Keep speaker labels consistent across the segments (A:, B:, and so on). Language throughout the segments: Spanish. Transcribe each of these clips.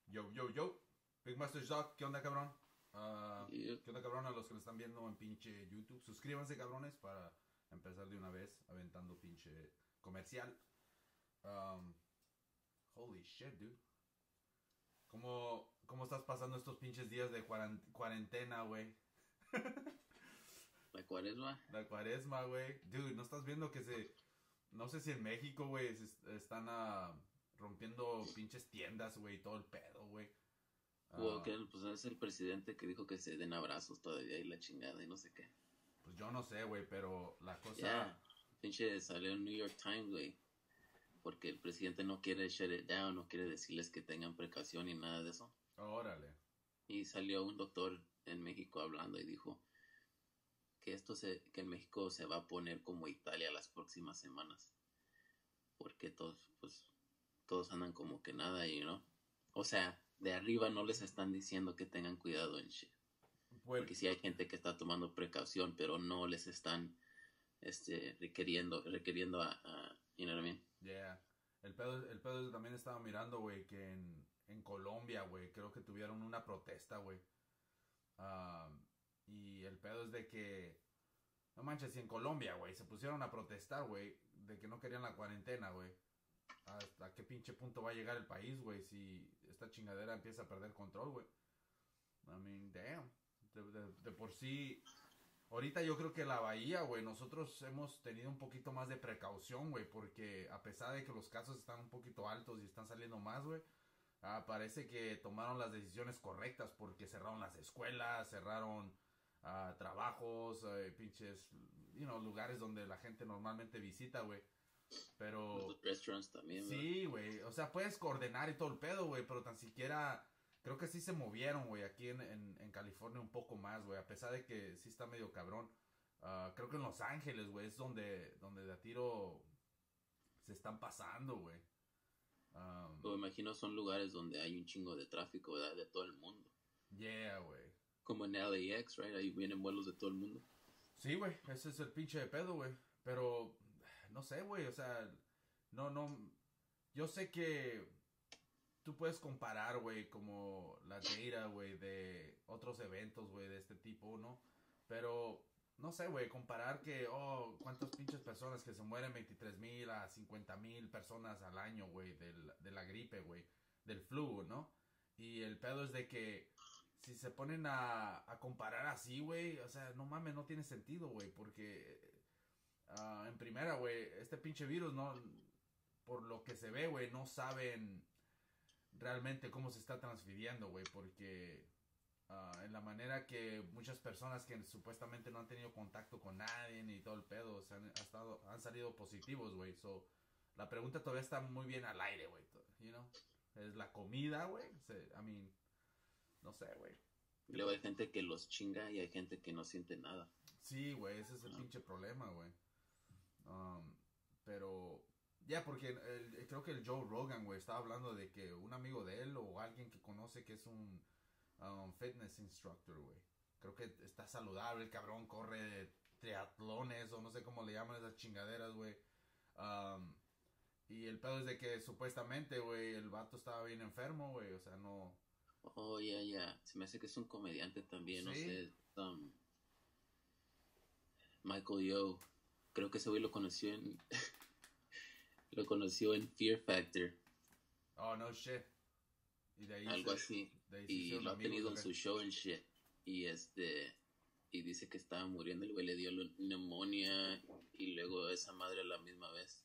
A: Yo, yo, yo. Big Master Doc, ¿qué onda, cabrón?
B: Y
A: ¿Qué onda, cabrón? A los que lo están viendo en pinche YouTube. Suscríbanse, cabrones, para empezar de una vez aventando pinche comercial. Um, Holy shit, dude. ¿Cómo estás pasando estos pinches días de cuarentena, güey?
B: la cuaresma,
A: La cuaresma, güey. Dude, ¿no estás viendo que se... No sé si en México, güey, están rompiendo pinches tiendas, güey, y todo el pedo, güey.
B: hubo
A: Ah,
B: que pues es el presidente que dijo que se den abrazos todavía y la chingada y no sé qué.
A: pues yo no sé, güey, pero la cosa...
B: Ya, pinche salió en New York Times, güey, porque el presidente no quiere shut it down, no quiere decirles que tengan precaución ni nada de eso.
A: Órale.
B: Y salió un doctor en México hablando y dijo que que en México se va a poner como Italia las próximas semanas, porque todos andan como que nada y no. O sea, de arriba no les están diciendo que tengan cuidado en shit.
A: Pues,
B: Porque sí hay gente que está tomando precaución, pero no les están requiriendo you know what I mean?
A: yeah. El pedo también estaba mirando, güey, que en Colombia, güey, creo que tuvieron una protesta, güey. Y el pedo es de que, no manches, si en Colombia, güey, se pusieron a protestar, güey, de que no querían la cuarentena, güey. ¿Hasta qué pinche punto va a llegar el país, güey, si esta chingadera empieza a perder control, güey? I mean, damn. De por sí, ahorita yo creo que la bahía, güey, nosotros hemos tenido un poquito más de precaución, güey, porque a pesar de que los casos están un poquito altos y están saliendo más, güey, parece que tomaron las decisiones correctas porque cerraron las escuelas, cerraron trabajos, pinches, lugares donde la gente normalmente visita, güey.
B: Los
A: Pero
B: restaurants también, ¿verdad?
A: sí, güey, o sea, puedes coordinar y todo el pedo, güey, pero tan siquiera... Creo que sí se movieron, güey, aquí en California un poco más, güey, a pesar de que sí está medio cabrón. Creo que en Los Ángeles, güey, es donde de a tiro se están pasando, güey.
B: Lo
A: Um,
B: imagino son lugares donde hay un chingo de tráfico, ¿verdad? De todo el mundo.
A: yeah, güey.
B: Como en LAX, right? Ahí vienen vuelos de todo el mundo.
A: Sí, güey, ese es el pinche de pedo, güey. Pero, no sé, güey, o sea, no. Yo sé que tú puedes comparar, güey, como la data, güey, de otros eventos, güey, de este tipo, ¿no? Pero, no sé, güey, comparar que, cuántas pinches personas que se mueren, 23,000 a 50,000 personas al año, güey, de la gripe, güey, del flu, ¿no? Y el pedo es de que si se ponen a comparar así, güey, o sea, no mames, no tiene sentido, güey, porque en primera, güey, este pinche virus, no, por lo que se ve, güey, no saben realmente cómo se está transfiriendo, güey, porque en la manera que muchas personas que supuestamente no han tenido contacto con nadie ni todo el pedo han salido positivos, güey. So, la pregunta todavía está muy bien al aire, güey. You know? Es la comida, güey. I mean, no sé, güey.
B: Y luego hay gente que los chinga y hay gente que no siente nada.
A: Sí, güey, ese es el
B: ¿No?
A: pinche problema, güey. Um, pero, ya, porque creo que el Joe Rogan, güey, estaba hablando de que un amigo de él o alguien que conoce que es un fitness instructor, güey. Creo que está saludable, el cabrón corre triatlones o no sé cómo le llaman esas chingaderas, güey. Um, y el pedo es de que supuestamente, güey, el vato estaba bien enfermo, güey. O sea, no...
B: Oh, ya, ya. Se me hace que es un comediante también, no
A: Sí.
B: sé. Michael Yo. Creo que ese güey lo conoció en Fear Factor.
A: Oh, no shit. Y
B: Algo así.
A: de ahí se
B: Y
A: hicieron
B: lo ha
A: amigos,
B: tenido
A: ¿o
B: en
A: qué?
B: su show en shit. Y y dice que estaba muriendo, el güey le dio neumonía y luego esa madre a la misma vez.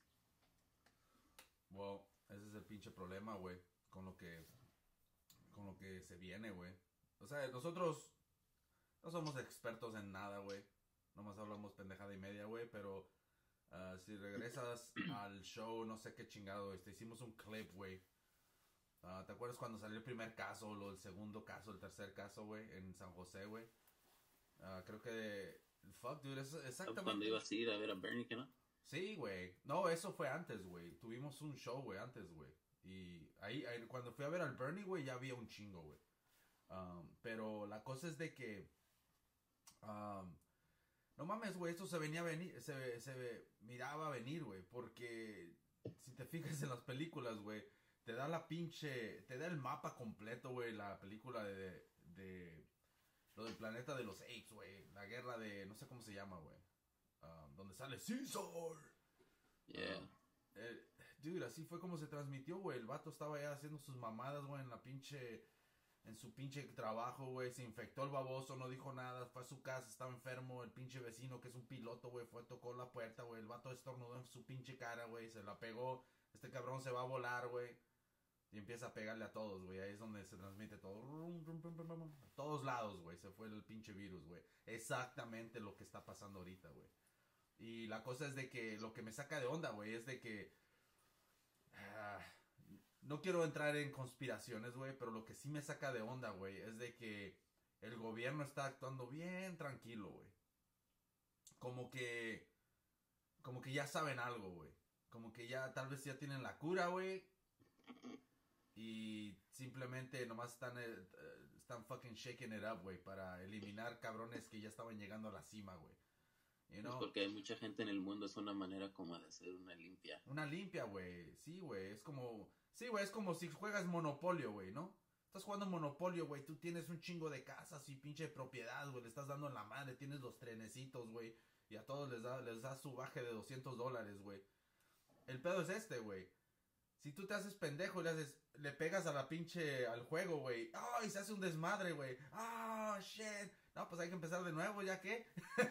A: Well, ese es el pinche problema, güey. Con lo que se viene, güey. O sea, nosotros no somos expertos en nada, güey. Nomás hablamos pendejada y media, güey. Pero si regresas al show, no sé qué chingado, hicimos un clip, güey. ¿Te acuerdas cuando salió el primer caso, el segundo caso, el tercer caso, güey? En San José, güey. Creo que... Fuck, dude, es
B: Cuando
A: exactamente...
B: ibas a ir a ver a Bernie, ¿que no?
A: Sí, güey. No, eso fue antes, güey. Tuvimos un show, güey, antes, güey. Y cuando fui a ver al Bernie, güey, ya había un chingo, güey. Pero la cosa es de que... um, no mames, güey, esto se venía a venir, se miraba a venir, güey, porque si te fijas en las películas, güey, te da te da el mapa completo, güey, la película de lo del planeta de los apes, güey, la guerra de, no sé cómo se llama, güey, donde sale Caesar.
B: Yeah.
A: Dude, así fue como se transmitió, güey, el vato estaba ya haciendo sus mamadas, güey, en su pinche trabajo, güey, se infectó el baboso, no dijo nada, fue a su casa, estaba enfermo, el pinche vecino que es un piloto, güey, tocó la puerta, güey, el vato estornudó en su pinche cara, güey, se la pegó, este cabrón se va a volar, güey, y empieza a pegarle a todos, güey, ahí es donde se transmite todo, a todos lados, güey, se fue el pinche virus, güey, exactamente lo que está pasando ahorita, güey, y la cosa es de que, lo que me saca de onda, güey, es de que, no quiero entrar en conspiraciones, güey, pero lo que sí me saca de onda, güey, es de que el gobierno está actuando bien tranquilo, güey. Como que, como que ya saben algo, güey. Como que ya, tal vez ya tienen la cura, güey. Y simplemente nomás están fucking shaking it up, güey, para eliminar cabrones que ya estaban llegando a la cima, güey. You know?
B: Es porque hay mucha gente en el mundo, es una manera como de hacer una limpia.
A: Una limpia, güey. Sí, güey. Es como... Sí, güey, es como si juegas Monopolio, güey, ¿no? Estás jugando Monopolio, güey. Tú tienes un chingo de casas y pinche propiedad, güey. Le estás dando en la madre. Tienes los trenecitos, güey. Y a todos les da su baje de $200, güey. El pedo es este, güey. Si tú te haces pendejo y le pegas a la pinche, al juego, güey. ¡Ay! Se hace un desmadre, güey. ¡Ah, shit! No, pues hay que empezar de nuevo, ¿ya qué?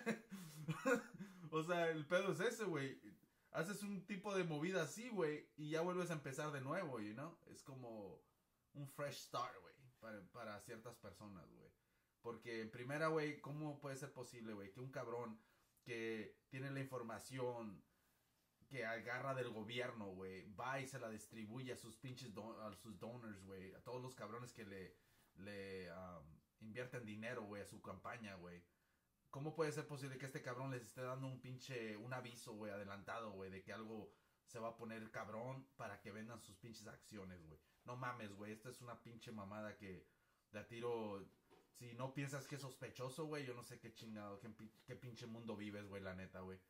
A: O sea, el pedo es ese, güey. Haces un tipo de movida así, güey, y ya vuelves a empezar de nuevo, you know? Es como un fresh start, güey, para ciertas personas, güey. Porque en primera, güey, ¿cómo puede ser posible, güey, que un cabrón que tiene la información que agarra del gobierno, güey, va y se la distribuye a sus pinches a sus donors, güey, a todos los cabrones que le invierten dinero, güey, a su campaña, güey? ¿Cómo puede ser posible que este cabrón les esté dando un aviso, güey, adelantado, güey, de que algo se va a poner cabrón para que vendan sus pinches acciones, güey? No mames, güey, esta es una pinche mamada que de a tiro, si no piensas que es sospechoso, güey, yo no sé qué chingado, qué pinche mundo vives, güey, la neta, güey.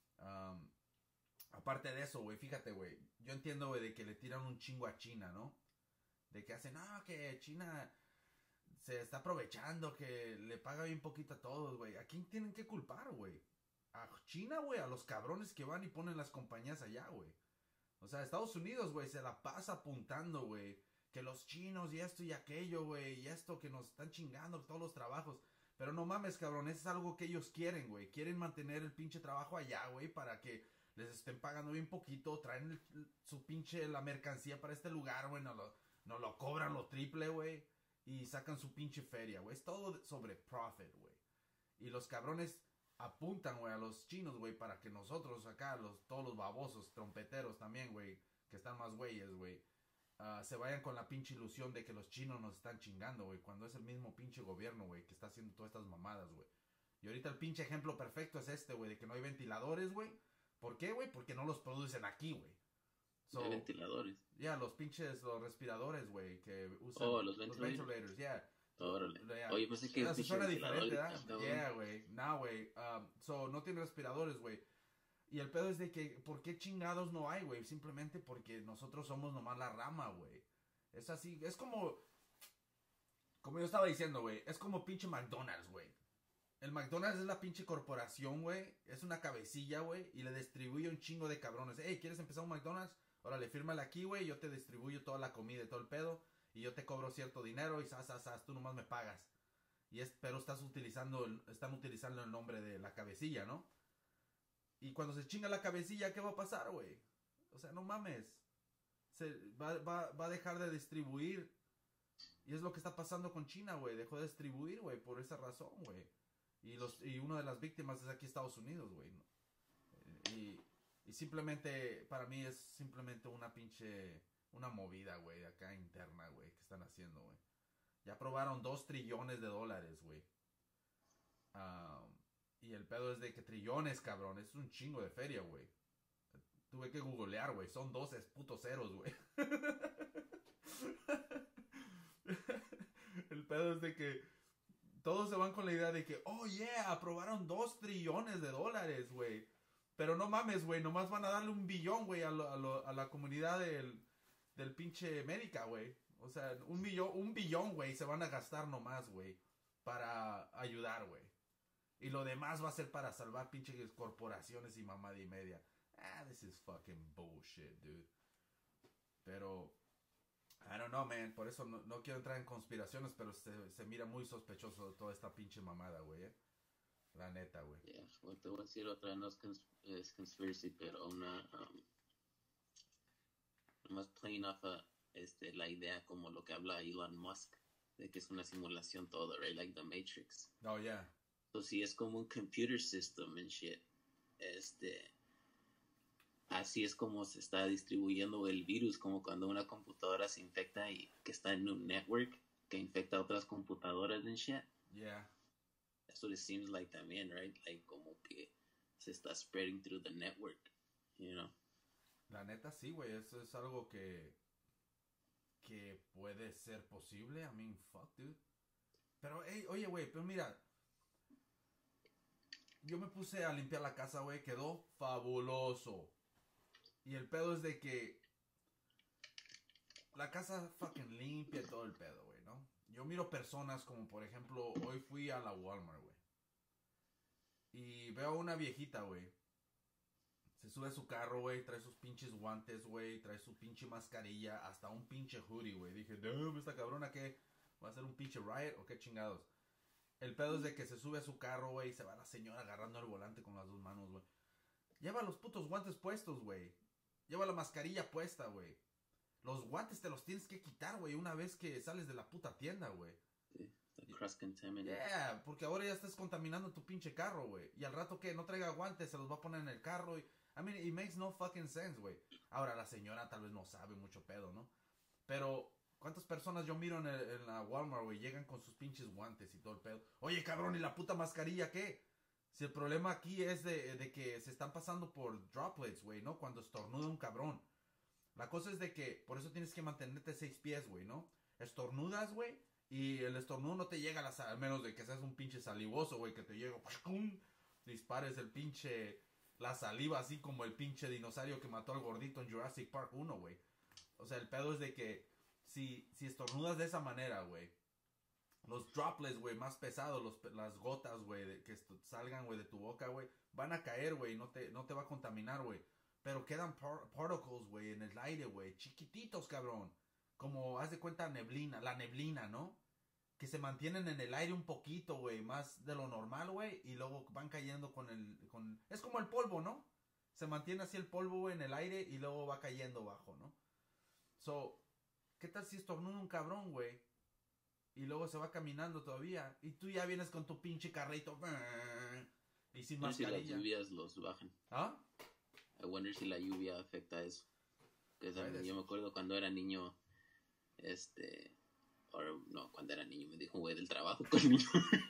A: Aparte de eso, güey, fíjate, güey, yo entiendo, güey, de que le tiran un chingo a China, ¿no? De que hacen, no, que China se está aprovechando, que le paga bien poquito a todos, güey. ¿A quién tienen que culpar, güey? A China, güey, a los cabrones que van y ponen las compañías allá, güey. O sea, Estados Unidos, güey, se la pasa apuntando, güey, que los chinos y esto y aquello, güey, y esto que nos están chingando todos los trabajos. Pero no mames, cabrón, eso es algo que ellos quieren, güey. Quieren mantener el pinche trabajo allá, güey, para que les estén pagando bien poquito, traen su pinche, la mercancía para este lugar, güey, no lo cobran lo triple, güey. Y sacan su pinche feria, güey. Es todo sobre profit, güey. Y los cabrones apuntan, güey, a los chinos, güey, para que nosotros acá, todos los babosos, trompeteros también, güey, que están más güeyes, güey, se vayan con la pinche ilusión de que los chinos nos están chingando, güey, cuando es el mismo pinche gobierno, güey, que está haciendo todas estas mamadas, güey. Y ahorita el pinche ejemplo perfecto es este, güey, de que no hay ventiladores, güey. ¿Por qué, güey? Porque no los producen aquí, güey.
B: No hay ventiladores.
A: Ya, los respiradores, güey, que usan.
B: Oh, los ventilators,
A: yeah.
B: Órale. Oye, pensé que
A: eso suena diferente, ¿verdad? Yeah, güey. No, güey. No tiene respiradores, güey. Y el pedo es de que, ¿por qué chingados no hay, güey? Simplemente porque nosotros somos nomás la rama, güey. Es así, es como yo estaba diciendo, güey, es como pinche McDonald's, güey. El McDonald's es la pinche corporación, güey. Es una cabecilla, güey. Y le distribuye un chingo de cabrones. Hey, ¿quieres empezar un McDonald's? Órale, fírmale aquí, güey. Yo te distribuyo toda la comida y todo el pedo. Y yo te cobro cierto dinero y tú nomás me pagas. Pero están utilizando el nombre de la cabecilla, ¿no? Y cuando se chinga la cabecilla, ¿qué va a pasar, güey? O sea, no mames. Va a dejar de distribuir. Y es lo que está pasando con China, güey. Dejó de distribuir, güey, por esa razón, güey. Y una de las víctimas es aquí Estados Unidos, güey. Y simplemente, para mí es simplemente una movida, güey, acá interna, güey, que están haciendo, güey. Ya aprobaron $2 trillones, güey. Y el pedo es de que trillones, cabrón, es un chingo de feria, güey. Tuve que googlear, güey, son 12 putos ceros, güey. El pedo es de que todos se van con la idea de que, oh yeah, aprobaron $2 trillones, güey. Pero no mames, güey, nomás van a darle $1 billón, güey, a la comunidad del pinche médica, güey. O sea, un billón, güey, se van a gastar nomás, güey, para ayudar, güey. Y lo demás va a ser para salvar pinches corporaciones y mamada y media. This is fucking bullshit, dude. Pero, I don't know, man. Por eso no quiero entrar en conspiraciones, pero se mira muy sospechoso toda esta pinche mamada, güey. La neta, güey.
B: Yeah, te voy a decir otra, no es conspiracy, pero más playing off la idea como lo que habla Elon Musk, de que es una simulación todo, right? Like the Matrix.
A: Oh, yeah.
B: Entonces, sí, es como un computer system and shit. Así es como se está distribuyendo el virus, como cuando una computadora se infecta y que está en un network que infecta a otras computadoras and shit.
A: Yeah.
B: That's what it seems like también, right? Like como que se está spreading through the network, you know?
A: La neta sí, güey, eso es algo que puede ser posible. I mean, fuck, dude. Pero, hey, oye, güey, pero mira, yo me puse a limpiar la casa, güey, quedó fabuloso. Y el pedo es de que la casa fucking limpia y todo el pedo, güey, ¿no? Yo miro personas como, por ejemplo, hoy fui a la Walmart, güey. Y veo a una viejita, güey. Se sube a su carro, güey, trae sus pinches guantes, güey, trae su pinche mascarilla, hasta un pinche hoodie, güey. Dije, damn, esta cabrona, ¿qué? ¿Va a ser un pinche riot o qué chingados? El pedo es de que se sube a su carro, güey, y se va la señora agarrando el volante con las dos manos, güey. Lleva los putos guantes puestos, güey. Lleva la mascarilla puesta, güey. Los guantes te los tienes que quitar, güey, una vez que sales de la puta tienda, güey.
B: Sí, cross-contaminate.
A: Yeah, porque ahora ya estás contaminando tu pinche carro, güey. Y al rato que no traiga guantes, se los va a poner en el carro. I mean, it makes no fucking sense, güey. Ahora, la señora tal vez no sabe mucho pedo, ¿no? Pero, ¿cuántas personas yo miro en la Walmart, güey? Llegan con sus pinches guantes y todo el pedo. Oye, cabrón, ¿y la puta mascarilla qué? Si el problema aquí es de que se están pasando por droplets, güey, ¿no? Cuando estornuda un cabrón. La cosa es de que, por eso tienes que mantenerte 6 pies, güey, ¿no? Estornudas, güey, y el estornudo no te llega al menos de que seas un pinche salivoso, güey, que te llegue, ¡pum! Dispares el pinche, la saliva así como el pinche dinosaurio que mató al gordito en Jurassic Park 1, güey. O sea, el pedo es de que si estornudas de esa manera, güey, los droplets, güey, más pesados, las gotas, güey, que salgan, güey, de tu boca, güey, van a caer, güey, no te va a contaminar, güey. Pero quedan particles, güey, en el aire, güey, chiquititos, cabrón. Como, haz de cuenta, la neblina, ¿no? Que se mantienen en el aire un poquito, güey, más de lo normal, güey, y luego van cayendo es como el polvo, ¿no? Se mantiene así el polvo, güey, en el aire y luego va cayendo bajo, ¿no? So, ¿qué tal si estornuda un cabrón, güey? Y luego se va caminando todavía. Y tú ya vienes con tu pinche carrito. Y sin mascarilla.
B: Si las lluvias los bajan.
A: ¿Ah?
B: I wonder si la lluvia afecta eso. Yo me acuerdo cuando era niño, cuando era niño, me dijo un güey del trabajo conmigo.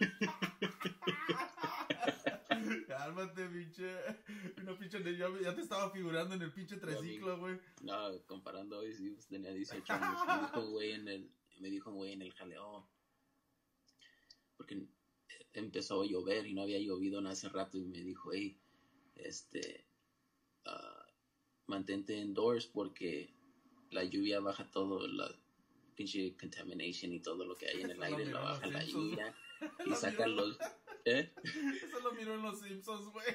A: Cálmate, pinche. Una pinche. Ya te estaba figurando en el pinche triciclo, güey.
B: No, comparando hoy, sí, pues, tenía 18 años. Me dijo un güey en el jaleo. Porque empezó a llover y no había llovido en hace rato. Y me dijo, hey, mantente indoors porque la lluvia baja todo, la pinche contamination y todo lo que hay en el aire, la baja la lluvia y sacan los...
A: Eso lo miró en los Simpsons, güey.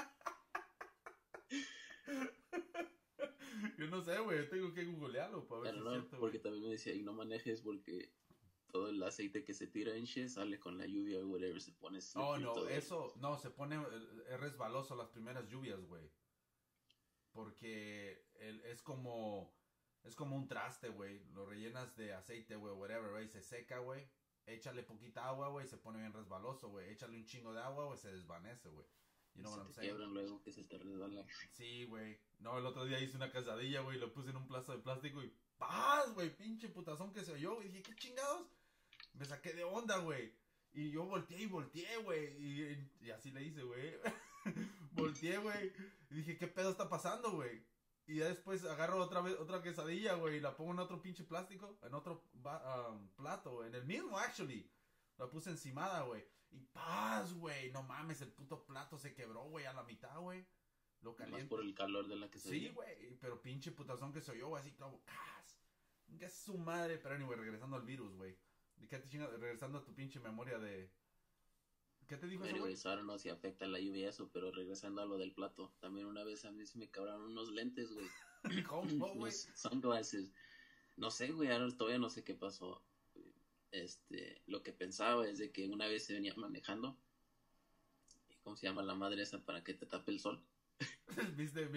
A: Yo no sé, güey, tengo que googlearlo para ver. Pero
B: no,
A: es cierto,
B: porque también me decía, y no manejes porque todo el aceite que se tira en shit sale con la lluvia o whatever, se pone...
A: Oh, no, eso, no, se pone resbaloso las primeras lluvias, güey. Porque es como un traste, güey. Lo rellenas de aceite, güey, whatever, güey. Se seca, güey. Échale poquita agua, güey. Se pone bien resbaloso, güey. Échale un chingo de agua, güey. Se desvanece, güey. You know what I'm saying?
B: Quiebran luego que se te resbala.
A: Sí, güey. No, el otro día hice una quesadilla, güey. Lo puse en un plato de plástico y ¡paz, güey! Pinche putazón que se oyó, güey. Dije, ¿qué chingados? Me saqué de onda, güey. Y yo volteé, güey. Y así le hice, güey. Volteé, güey. Y dije, ¿qué pedo está pasando, güey? Y ya después agarro otra quesadilla, güey. Y la pongo en otro pinche plástico. En otro plato, güey. En el mismo, actually. La puse encimada, güey. Y paz, güey. No mames, el puto plato se quebró, güey, a la mitad, güey. Lo caliente.
B: Más por el calor de la quesadilla.
A: Sí, güey. Pero pinche putazón que se oyó, güey. Así como, ¡cas! ¿Qué es su madre? Pero anyway, regresando al virus, güey. ¿Qué te chingas? Regresando a tu pinche memoria de... ¿Qué te dijo ese güey?
B: Anyways, ahora no si afecta la lluvia y eso, pero regresando a lo del plato, también una vez a mí se me quebraron unos lentes, güey.
A: ¿Cómo, güey?
B: Unos sunglasses. No sé, güey, ahora todavía no sé qué pasó. Lo que pensaba es de que una vez se venía manejando. ¿Y cómo se llama la madre esa para que te tape el sol?
A: ¿Viste?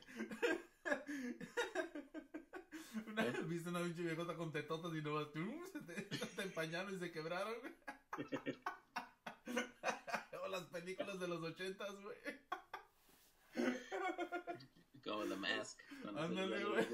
A: ¿Viste una pinche viejota con tetotas y nomás te empañaron y se quebraron? O las películas de los 80s, güey.
B: Como The Mask.
A: Ándale, güey.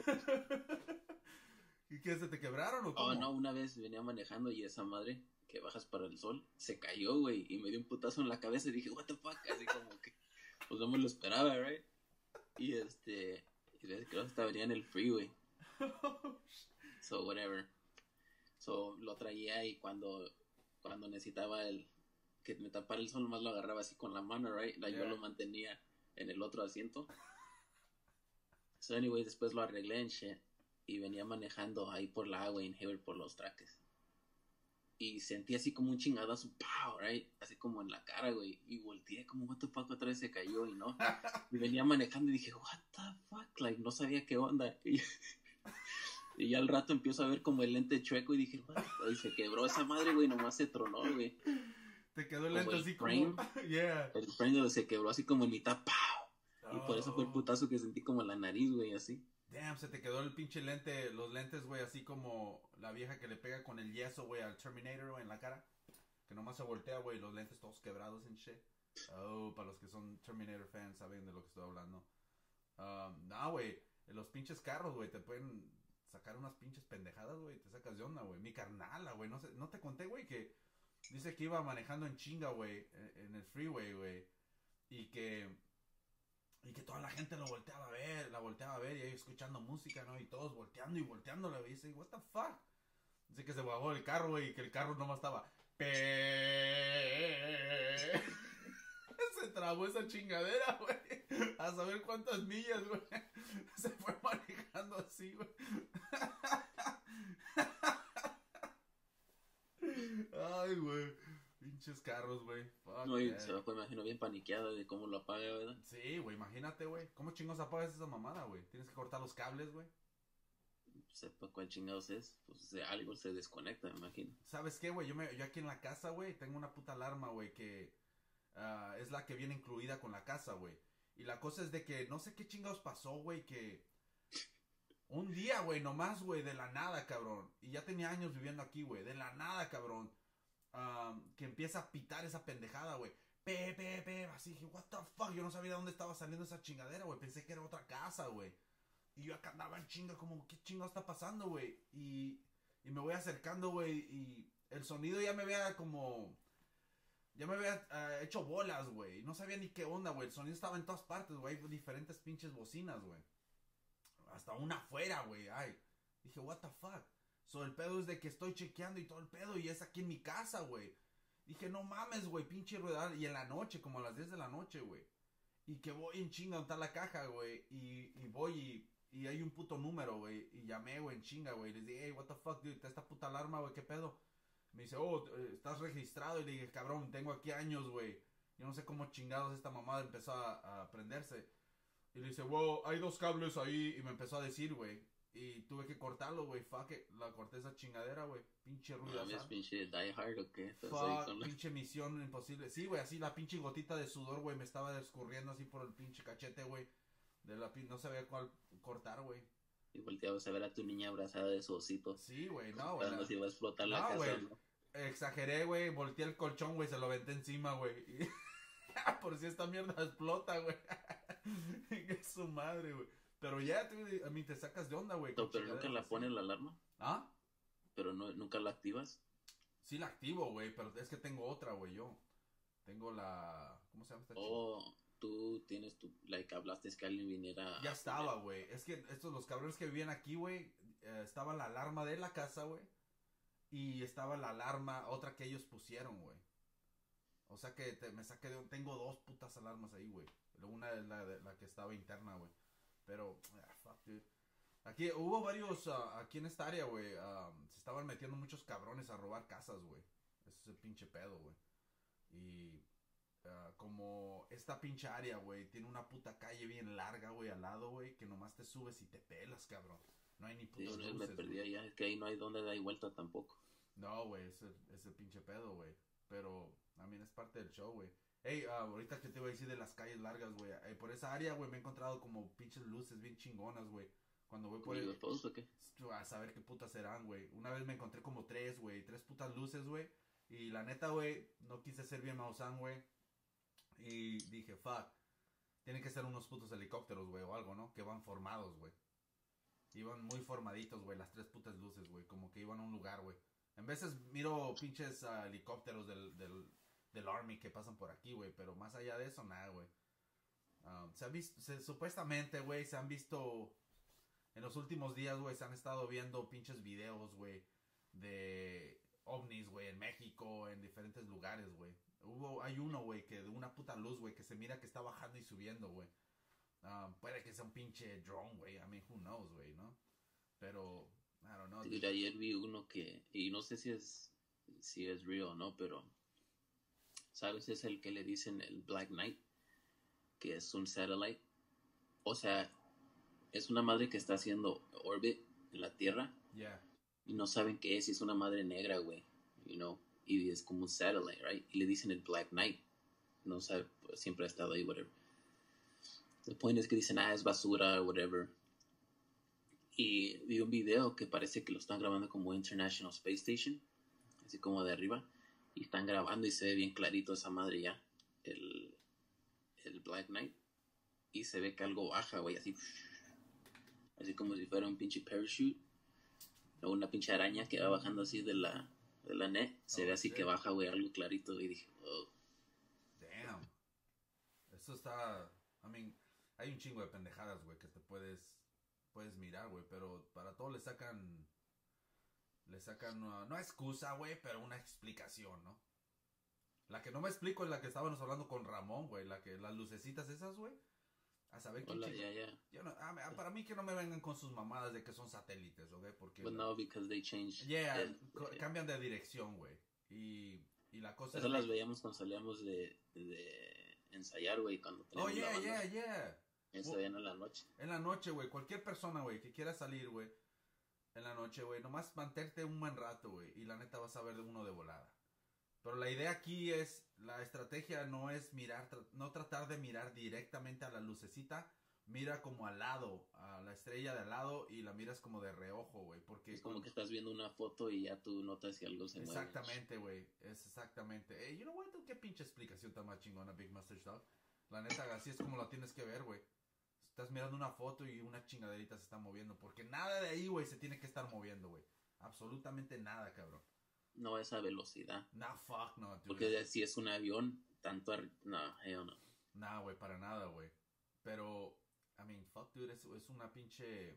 A: ¿Y qué, se te quebraron o cómo?
B: Oh, no, una vez venía manejando y esa madre que bajas para el sol se cayó, güey, y me dio un putazo en la cabeza y dije, what the fuck, así como que, pues no me lo esperaba, right? Y creo que hasta venía en el freeway. So, whatever. So, lo traía y cuando necesitaba que me tapara el sol, nomás lo agarraba así con la mano, right? Yo lo mantenía en el otro asiento. So, anyway, después lo arreglé en shit. Y venía manejando ahí por la agua en Hayward por los traques. Y sentí así como un chingadazo, pow, right? Así como en la cara, güey. Y volteé como, what the fuck, otra vez se cayó y no. Y venía manejando y dije, what the fuck, like, no sabía qué onda. Y ya al rato empiezo a ver como el lente chueco y dije, what? Y se quebró esa madre, güey, nomás se tronó, güey.
A: Te quedó el lente así
B: frame,
A: como... Yeah.
B: El frame se quebró así como en mitad, pow. Y por eso fue el putazo que sentí como en la nariz, güey, así.
A: Damn, se te quedó el pinche lente, los lentes, güey, así como la vieja que le pega con el yeso, güey, al Terminator, güey, en la cara. Que nomás se voltea, güey, los lentes todos quebrados en shit. Oh, para los que son Terminator fans saben de lo que estoy hablando. No, güey, los pinches carros, güey, te pueden sacar unas pinches pendejadas, güey, te sacas de onda, güey. Mi carnala, güey, no te conté, güey, que dice que iba manejando en chinga, güey, en el freeway, güey. Y que toda la gente la volteaba a ver, y ahí escuchando música, ¿no? Y todos volteando y volteándola, güey. Y dice, what the fuck? Dice que se bajó el carro, güey, y que el carro nomás estaba... Se trabó esa chingadera, güey. A saber cuántas millas, güey. Se fue manejando así, güey. Ay, güey. Pinches carros, güey.
B: No, y se fue, me imagino, bien paniqueado de cómo lo apaga, ¿verdad?
A: Sí, güey, imagínate, güey. ¿Cómo chingos apagas esa mamada, güey? Tienes que cortar los cables, güey.
B: Sepa cuál chingados es. Pues algo se desconecta, me imagino.
A: ¿Sabes qué, güey? Yo aquí en la casa, güey, tengo una puta alarma, güey, que es la que viene incluida con la casa, güey. Y la cosa es de que no sé qué chingados pasó, güey, que un día, güey, nomás, güey, de la nada, cabrón. Y ya tenía años viviendo aquí, güey. De la nada, cabrón. Que empieza a pitar esa pendejada, güey. Así dije, what the fuck. Yo no sabía de dónde estaba saliendo esa chingadera, güey. Pensé que era otra casa, güey. Y yo acá andaba en chinga, como, ¿qué chingado está pasando, güey? Y me voy acercando, güey. Y el sonido ya me había como... Ya me había hecho bolas, güey. No sabía ni qué onda, güey. El sonido estaba en todas partes, güey. Diferentes pinches bocinas, güey. Hasta una afuera, güey. Ay. Dije, what the fuck. So, el pedo es de que estoy chequeando y todo el pedo. Y es aquí en mi casa, güey. Dije, no mames, güey. Pinche rueda. Y en la noche, como a las 10 de la noche, güey. Y que voy en chinga donde está la caja, güey. Y voy y hay un puto número, güey. Y llamé, güey, en chinga, güey. Les dije, hey, what the fuck, dude. Esta puta alarma, güey. ¿Qué pedo? Me dice, oh, estás registrado. Y le dije, cabrón, tengo aquí años, güey. Yo no sé cómo chingados esta mamada empezó a prenderse. Y le dice, wow, hay 2 cables ahí. Y me empezó a decir, güey. Y tuve que cortarlo, güey. Fuck it. La corté esa chingadera, güey. Pinche ruido.
B: ¿Es pinche Die Hard o qué?
A: Fuck, pinche misión imposible. Sí, güey, así la pinche gotita de sudor, güey, me estaba escurriendo así por el pinche cachete, güey. No sabía cuál cortar, güey.
B: Y volteabas a ver a tu niña abrazada de su osito.
A: Sí, güey, no, güey.
B: Cuando se iba a explotar la casa,
A: güey.
B: ¿no?
A: Exageré, güey. Volteé el colchón, güey. Se lo aventé encima, güey. Por si esta mierda explota, güey. Que es su madre, güey. Pero ya, a mí te sacas de onda, güey.
B: No, pero nunca la pones la alarma.
A: ¿Ah?
B: Pero no, nunca la activas.
A: Sí la activo, güey. Pero es que tengo otra, güey, yo. Tengo la... ¿Cómo se llama esta chica?
B: Oh, tú tienes tu... Like, hablaste que alguien viniera...
A: Ya estaba, güey. Es que los cabrones que vivían aquí, güey, estaba la alarma de la casa, güey. Y estaba la alarma, otra que ellos pusieron, güey. O sea que me saqué de... Tengo 2 putas alarmas ahí, güey. Una es la que estaba interna, güey. Pero, fuck, dude. Aquí hubo varios, aquí en esta área, güey, se estaban metiendo muchos cabrones a robar casas, güey. Ese es el pinche pedo, güey. Y como esta pinche área, güey, tiene una puta calle bien larga, güey, al lado, güey, que nomás te subes y te pelas, cabrón. No hay ni
B: Sí,
A: putas
B: me
A: luces,
B: perdí
A: güey.
B: allá, es que ahí no hay donde dar vuelta tampoco.
A: No, güey, ese pinche pedo, güey. Pero, también es parte del show, güey. Ey, ahorita que te voy a decir de las calles largas, güey. Por esa área, güey, me he encontrado como pinches luces bien chingonas, güey. Cuando voy por
B: ¿Como UFOs o qué?
A: a saber qué putas serán, güey. Una vez me encontré como tres, güey. Tres putas luces, güey. Y la neta, güey, no quise ser bien mausán, güey. Y dije, fuck. Tienen que ser unos putos helicópteros, güey, o algo, ¿no? Que van formados, güey. Iban muy formaditos, güey, las tres putas luces, güey. Como que iban a un lugar, güey. En veces miro pinches helicópteros del Army que pasan por aquí, güey. Pero más allá de eso, nada, güey. Se han visto, supuestamente, güey, se han visto en los últimos días, güey, se han estado viendo pinches videos, güey, de ovnis, güey, en México, en diferentes lugares, güey. Hay uno, güey, que de una puta luz, güey, que se mira que está bajando y subiendo, güey. Puede que sea un pinche drone, güey. I mean, who knows, güey, ¿no? Pero, I don't know.
B: Sí, ayer vi uno que, y no sé si es real o no, pero, ¿sabes? Es el que le dicen el Black Knight, que es un satellite. O sea, es una madre que está haciendo orbit en la Tierra
A: Yeah.
B: y no saben qué es, y es una madre negra, güey, you know, y es como un satellite, right? Y le dicen el Black Knight. No sabe, pues, siempre ha estado ahí, whatever. El point es que dicen, es basura, whatever. Y vi un video que parece que lo están grabando como International Space Station, así como de arriba, y están grabando y se ve bien clarito esa madre ya, el Black Knight, y se ve que algo baja, güey, así como si fuera un pinche parachute, o una pinche araña que va bajando así de la net, se ve así
A: shit.
B: que baja, güey, algo clarito, y dije, oh.
A: Damn. Eso está. I mean, hay un chingo de pendejadas, güey, que te puedes mirar, güey, pero para todo le sacan no excusa, güey, pero una explicación, ¿no? La que no me explico es la que estábamos hablando con Ramón, güey, las lucecitas esas, güey. A saber qué
B: Hola,
A: chico.
B: ya.
A: Yo no, para mí que no me vengan con sus mamadas de que son satélites, ¿ok? Porque
B: But no, because they changed.
A: yeah, cambian de dirección, güey. Y la cosa
B: Esas
A: es
B: las veíamos cuando salíamos de ensayar, güey, cuando
A: oh,
B: teníamos la banda.
A: yeah.
B: Eso ya no en la noche.
A: En la noche, güey, cualquier persona, güey, que quiera salir, güey, en la noche, güey, nomás mantente un buen rato, güey, y la neta vas a ver de uno de volada. Pero la idea aquí es, la estrategia no es mirar, no tratar de mirar directamente a la lucecita, mira como al lado, a la estrella de al lado y la miras como de reojo, güey, porque...
B: Es como que estás viendo una foto y ya tú notas si algo se mueve.
A: Exactamente, güey, es exactamente. You know what, qué pinche explicación tan más chingona, Big Mustache Dog. La neta, así es como la tienes que ver, güey. Estás mirando una foto y una chingaderita se está moviendo, porque nada de ahí, güey, se tiene que estar moviendo, güey. Absolutamente nada, cabrón.
B: No a esa velocidad.
A: Nah, fuck, no, dude.
B: Porque si es un avión, tanto... No, hell no.
A: Nah, güey, para nada, güey. Pero, I mean, fuck, dude, es una pinche...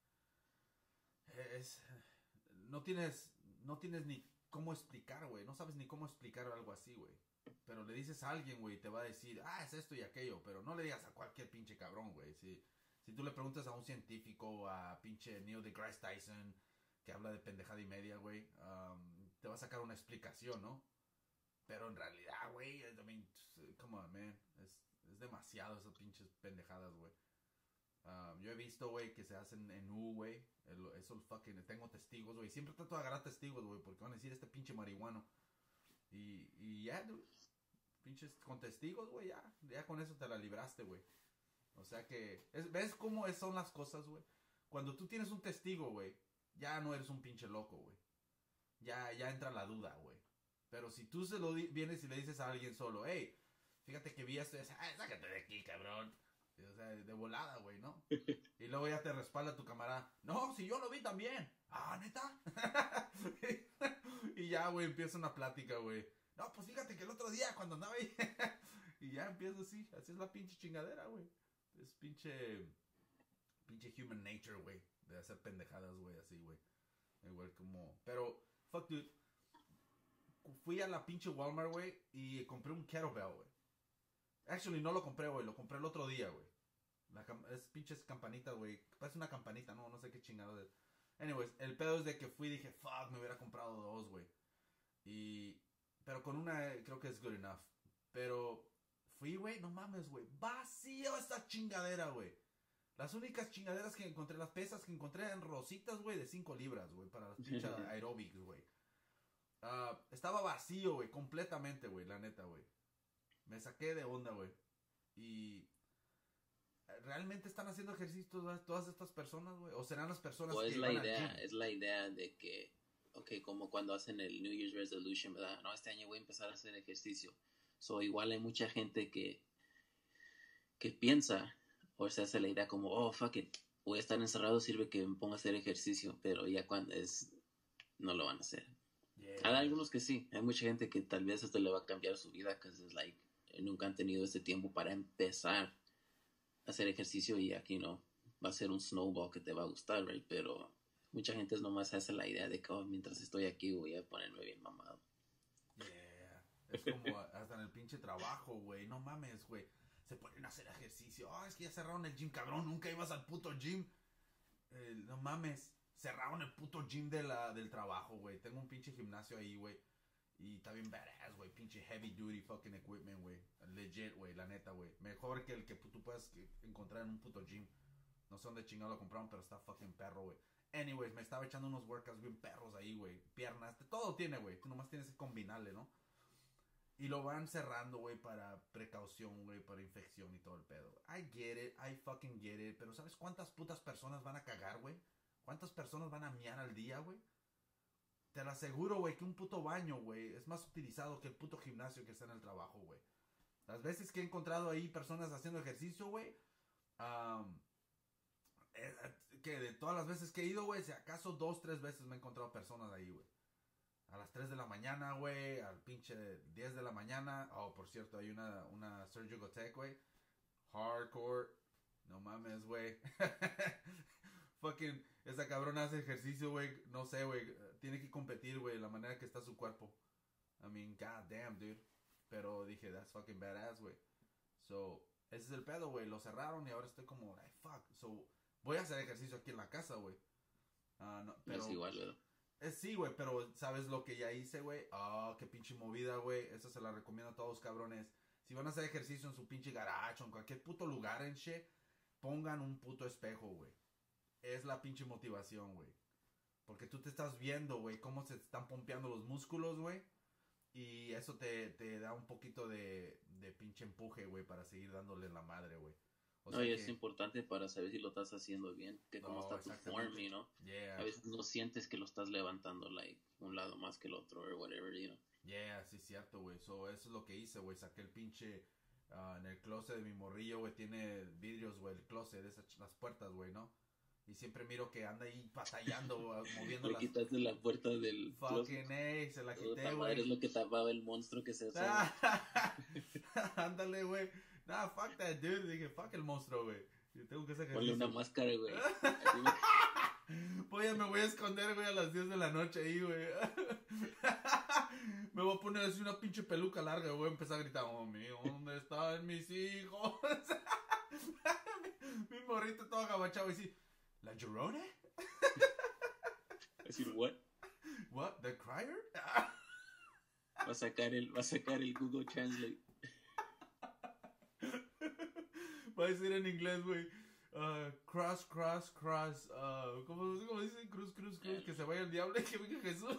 A: No tienes ni cómo explicar, güey. No sabes ni cómo explicar algo así, güey. Pero le dices a alguien, güey, te va a decir, es esto y aquello. Pero no le digas a cualquier pinche cabrón, güey. Si tú le preguntas a un científico, a pinche Neil deGrasse Tyson, que habla de pendejada y media, güey, te va a sacar una explicación, ¿no? Pero en realidad, güey, I mean, come on, man. Es demasiado esas pinches pendejadas, güey. Yo he visto, güey, que se hacen en U, güey. Eso fucking... Tengo testigos, güey. Siempre trato de agarrar testigos, güey, porque van a decir este pinche marihuano. Y ya, dude. Pinches con testigos, güey, ya con eso te la libraste, güey. O sea que... ¿Ves cómo son las cosas, güey? Cuando tú tienes un testigo, güey, ya no eres un pinche loco, güey. Ya entra la duda, güey. Pero si tú vienes y le dices a alguien solo, hey, fíjate que vi esto, sácate de aquí, cabrón. O sea, de volada, güey, ¿no? Y luego ya te respalda tu camarada. No, si yo lo vi también. ¿Neta? Y ya, güey, empieza una plática, güey. No, pues fíjate que el otro día cuando andaba ahí. Y ya empieza así. Así es la pinche chingadera, güey. Es pinche human nature, güey. De hacer pendejadas, güey, así, güey. Igual como... Pero, fuck, dude. Fui a la pinche Walmart, güey, y compré un kettlebell, güey. Actually, no lo compré, güey. Lo compré el otro día, güey. Es pinches campanitas, güey. Parece una campanita, no sé qué chingado es. Anyways, el pedo es de que fui y dije, fuck, me hubiera comprado dos, güey. Pero con una creo que es good enough. Pero fui, güey, no mames, güey. Vacío esta chingadera, güey. Las únicas chingaderas que encontré, las pesas que encontré eran rositas, güey, de 5 libras, güey, para las pinches aerobics, güey. Estaba vacío, güey, completamente, güey, la neta, güey. Me saqué de onda, güey. Y ¿realmente están haciendo ejercicio todas estas personas, güey? ¿O serán las personas
B: que
A: es
B: van al gym? Es la idea de que, ok, como cuando hacen el New Year's Resolution, ¿verdad? No, este año voy a empezar a hacer ejercicio. Igual hay mucha gente que piensa, o se hace la idea como, oh, fuck it, voy a estar encerrado, sirve que me ponga a hacer ejercicio, pero ya cuando no lo van a hacer. Yeah. Hay algunos que sí, hay mucha gente que tal vez esto le va a cambiar su vida, que es like, nunca han tenido este tiempo para empezar a hacer ejercicio y aquí no, va a ser un snowball que te va a gustar, right? Pero mucha gente nomás hace la idea de que mientras estoy aquí voy a ponerme bien mamado.
A: Yeah, es como hasta en el pinche trabajo, güey, no mames, güey. Se ponen a hacer ejercicio. Es que ya cerraron el gym, cabrón. Nunca ibas al puto gym. No mames. Cerraron el puto gym del trabajo, güey. Tengo un pinche gimnasio ahí, güey. Y está bien badass, güey. Pinche heavy duty fucking equipment, güey. Legit, güey. La neta, güey. Mejor que el que tú puedas encontrar en un puto gym. No sé dónde chingado lo compraron, pero está fucking perro, güey. Anyways, me estaba echando unos workouts bien perros ahí, güey. Piernas. Todo tiene, güey. Tú nomás tienes que combinarle, ¿no? Y lo van cerrando, güey, para precaución, güey, para infección y todo el pedo. I get it, I fucking get it. Pero ¿sabes cuántas putas personas van a cagar, güey? ¿Cuántas personas van a miar al día, güey? Te lo aseguro, güey, que un puto baño, güey, es más utilizado que el puto gimnasio que está en el trabajo, güey. Las veces que he encontrado ahí personas haciendo ejercicio, güey, que de todas las veces que he ido, güey, si acaso 2, 3 veces me he encontrado personas ahí, güey. A las 3 de la mañana, güey, al pinche 10 de la mañana. Oh, por cierto, hay una Surgical Tech, güey. Hardcore. No mames, güey. Fucking, esa cabrona hace ejercicio, güey. No sé, güey. Tiene que competir, güey, la manera que está su cuerpo. I mean, god damn, dude. Pero dije, that's fucking badass, güey. Ese es el pedo, güey. Lo cerraron y ahora estoy como, ay, fuck. Voy a hacer ejercicio aquí en la casa, güey. No, pero...
B: Es igual, ¿verdad?
A: Sí, güey, pero ¿sabes lo que ya hice, güey? Qué pinche movida, güey. Esa se la recomiendo a todos, cabrones. Si van a hacer ejercicio en su pinche garage o en cualquier puto lugar en shit, pongan un puto espejo, güey. Es la pinche motivación, güey. Porque tú te estás viendo, güey, cómo se están pompeando los músculos, güey. Y eso te da un poquito de pinche empuje, güey, para seguir dándole la madre, güey.
B: Y es importante para saber si lo estás haciendo bien, que cómo está tu form, you know.
A: Yeah.
B: A veces no sientes que lo estás levantando, like, un lado más que el otro, or whatever, you know.
A: Yeah, sí es cierto, güey. Eso es lo que hice, güey. Saqué el pinche, en el closet de mi morrillo, güey, tiene vidrios, güey, el closet, las puertas, güey, ¿no? Y siempre miro que anda ahí batallando, moviendo
B: Le quitaste la puerta del
A: fucking se la quité, güey.
B: Es lo que tapaba el monstruo que se hace.
A: Ándale, güey. Nah, fuck that, dude. Dije, fuck el monstruo, güey. Yo tengo que sacar.
B: Ponle una máscara, güey.
A: Pues ya me voy a esconder, güey, a las 10 de la noche ahí, güey. Me voy a poner así una pinche peluca larga, güey. Voy a empezar a gritar, oh, mío, ¿dónde están mis hijos? mi morrito todo agabachado y así, ¿La Llorona?
B: Decir, what?
A: What? ¿The Crier?
B: Va a sacar el Google Translate.
A: Va a decir en inglés, güey. Cross. ¿Cómo dice? Cruz. Que se vaya el diablo y que venga Jesús.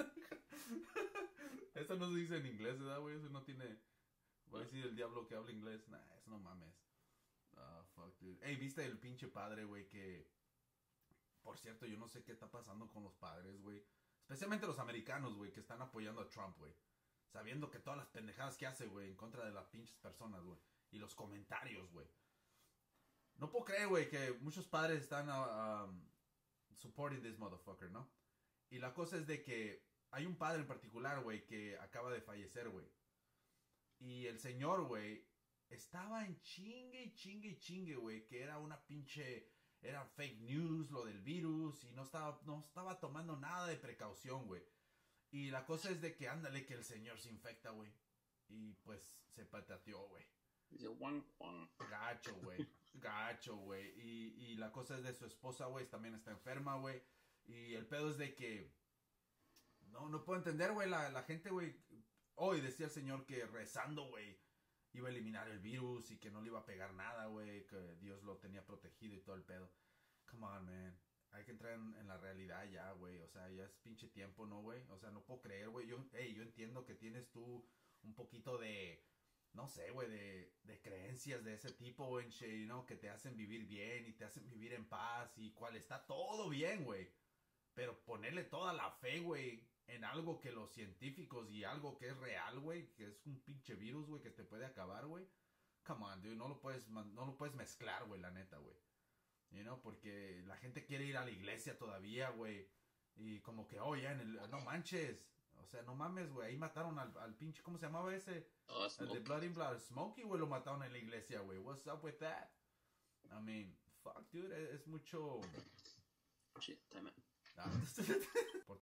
A: Eso no se dice en inglés, ¿verdad, güey? Eso no tiene. Va a decir el diablo que habla inglés. Nah, eso no mames. Fuck, dude. Ey, ¿viste el pinche padre, güey? Que. Por cierto, yo no sé qué está pasando con los padres, güey. Especialmente los americanos, güey, que están apoyando a Trump, güey. Sabiendo que todas las pendejadas que hace, güey, en contra de las pinches personas, güey. Y los comentarios, güey. No puedo creer, güey, que muchos padres están supporting this motherfucker, ¿no? Y la cosa es de que hay un padre en particular, güey, que acaba de fallecer, güey. Y el señor, güey, estaba en chingue, güey, que era una pinche... Era fake news, lo del virus, y no estaba tomando nada de precaución, güey. Y la cosa es de que, ándale, que el señor se infecta, güey. Y pues se patateó, güey.
B: Dice, "Wang, wang".
A: Gacho, güey. Gacho, güey. Y la cosa es de su esposa, güey. También está enferma, güey. Y el pedo es de que... No puedo entender, güey. La gente, güey. Hoy decía el señor que rezando, güey, iba a eliminar el virus y que no le iba a pegar nada, güey. Que Dios lo tenía protegido y todo el pedo. Come on, man. Hay que entrar en la realidad ya, güey. O sea, ya es pinche tiempo, ¿no, güey? O sea, no puedo creer, güey. Yo entiendo que tienes tú un poquito de... No sé, güey, de creencias de ese tipo, güey, ¿no? Que te hacen vivir bien y te hacen vivir en paz y cual está todo bien, güey. Pero ponerle toda la fe, güey, en algo que los científicos y algo que es real, güey, que es un pinche virus, güey, que te puede acabar, güey. Come on, dude, no lo puedes mezclar, güey, la neta, güey. Porque la gente quiere ir a la iglesia todavía, güey. Y como que, oh, ya, no manches. O sea, no mames, güey. Ahí mataron al pinche, ¿cómo se llamaba ese?
B: Oh,
A: El de
B: Smokey.
A: Blood in Blood. Smokey, güey, lo mataron en la iglesia, güey. What's up with that? I mean, fuck, dude, es mucho...
B: Shit, time out.
A: Ah,